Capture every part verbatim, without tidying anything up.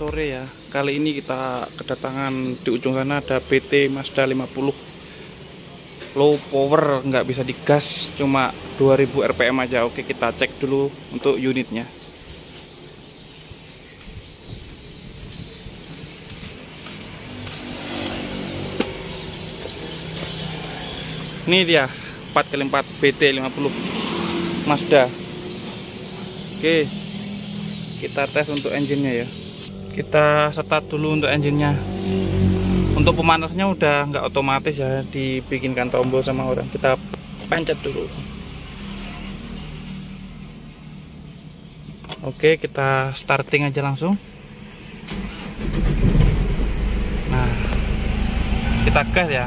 sore ya. Kali ini kita kedatangan di ujung sana ada B T Mazda lima puluh low power, nggak bisa digas, cuma dua ribu R P M aja. Oke, kita cek dulu untuk unitnya. Ini dia empat kali empat B T lima puluh Mazda. Oke, kita tes untuk engine-nya ya. Kita start dulu untuk engine-nya. Untuk pemanasnya udah nggak otomatis ya, dibikinkan tombol sama orang. Kita pencet dulu. Oke, kita starting aja langsung. Nah, kita gas ya.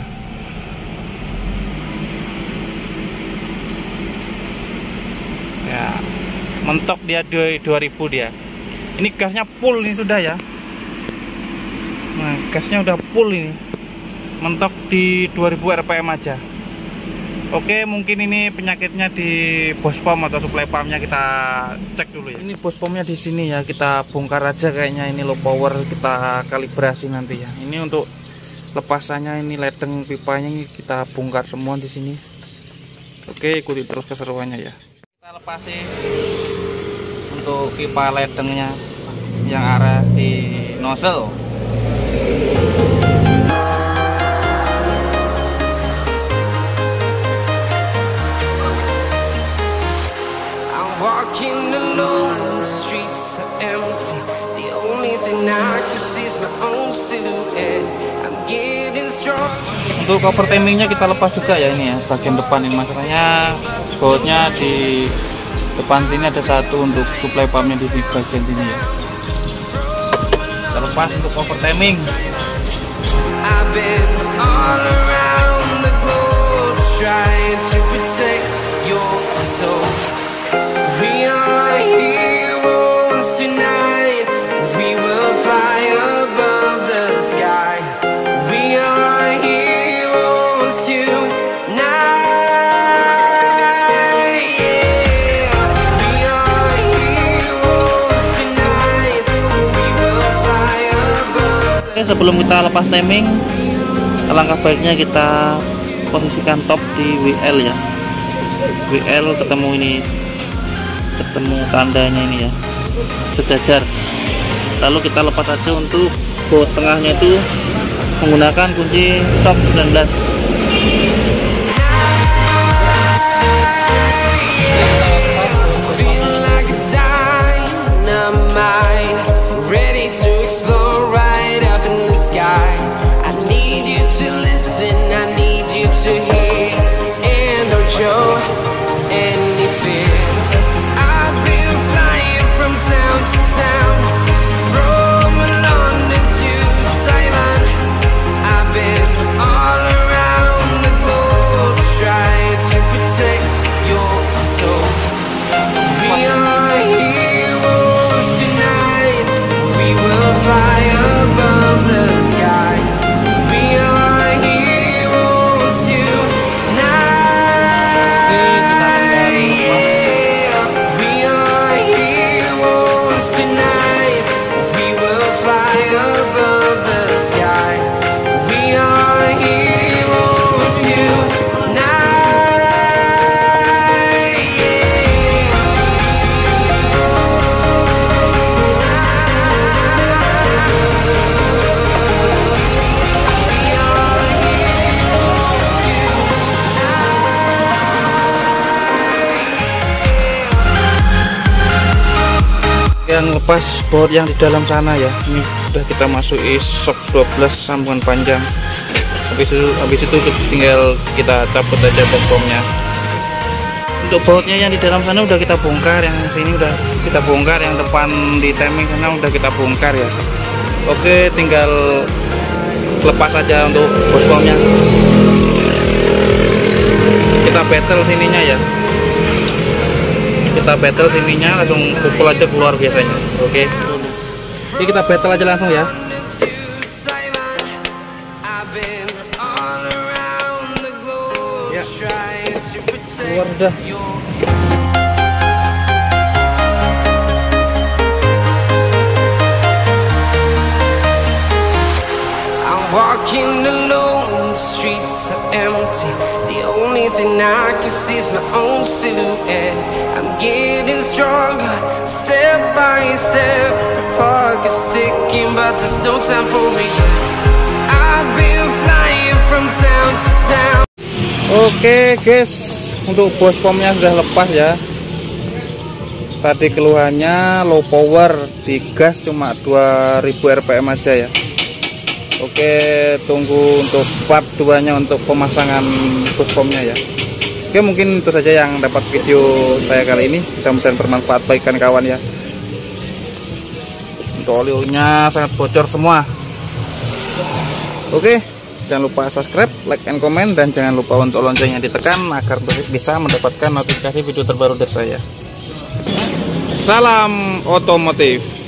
Ya, mentok dia dua ribu dia. Ini gasnya full ini sudah ya. Nah, gasnya udah full ini. Mentok di dua ribu R P M aja. Oke, mungkin ini penyakitnya di bos pom atau supply pumpnya, kita cek dulu ya. Ini bos pomnya di sini ya, kita bongkar aja kayaknya. Ini low power, kita kalibrasi nanti ya. Ini untuk lepasannya, ini ledeng pipanya ini kita bongkar semua di sini. Oke, ikuti terus keseruannya ya. Kita lepasin untuk pipa ledengnya yang arah di nozzle. I'm walking alone, the streets are empty. The only thing I can see is my own silhouette. I'm getting strong. Untuk cover timingnya kita lepas juga ya, ini ya bagian depan ini. Masalahnya bautnya di depan sini ada satu untuk supply pumpnya di bagian sini ya. Kita lepas untuk cover timing. Sebelum kita lepas timing, alangkah baiknya kita posisikan top di W L ya. W L ketemu ini, ketemu tandanya ini ya, sejajar. Lalu kita lepas aja untuk baut tengahnya itu menggunakan kunci shock sembilan belas. Yang lepas baut yang di dalam sana ya. Ini sudah kita masuki shock dua belas sambungan panjang. Habis itu habis itu tinggal kita cabut aja box bomnya. Untuk bautnya yang di dalam sana udah kita bongkar, yang sini udah kita bongkar, yang depan di timing sana udah kita bongkar ya. Oke, tinggal lepas aja untuk box bomnya. Kita battle sininya ya. Kita battle sininya langsung pukul aja keluar biasanya. Oke, ini kita battle aja langsung ya. Ya, keluar udah. Walking alone, the streets are empty. The only thing I can see is my own silhouette. I'm getting stronger, step by step. The clock is ticking, but there's no time for regrets. I've been flying from town to town. Oke guys, untuk bos pomnya sudah lepas ya. Tadi keluhannya low power, di gas cuma dua ribu R P M aja ya. Oke, tunggu untuk part dua nya untuk pemasangan bos pomnya ya. Oke, mungkin itu saja yang dapat video saya kali ini. Mudah-mudahan bermanfaat bagi kawan ya. Untuk oli-olinya sangat bocor semua. Oke, jangan lupa subscribe, like, and comment, dan jangan lupa untuk loncengnya ditekan agar bisa mendapatkan notifikasi video terbaru dari saya. Salam otomotif.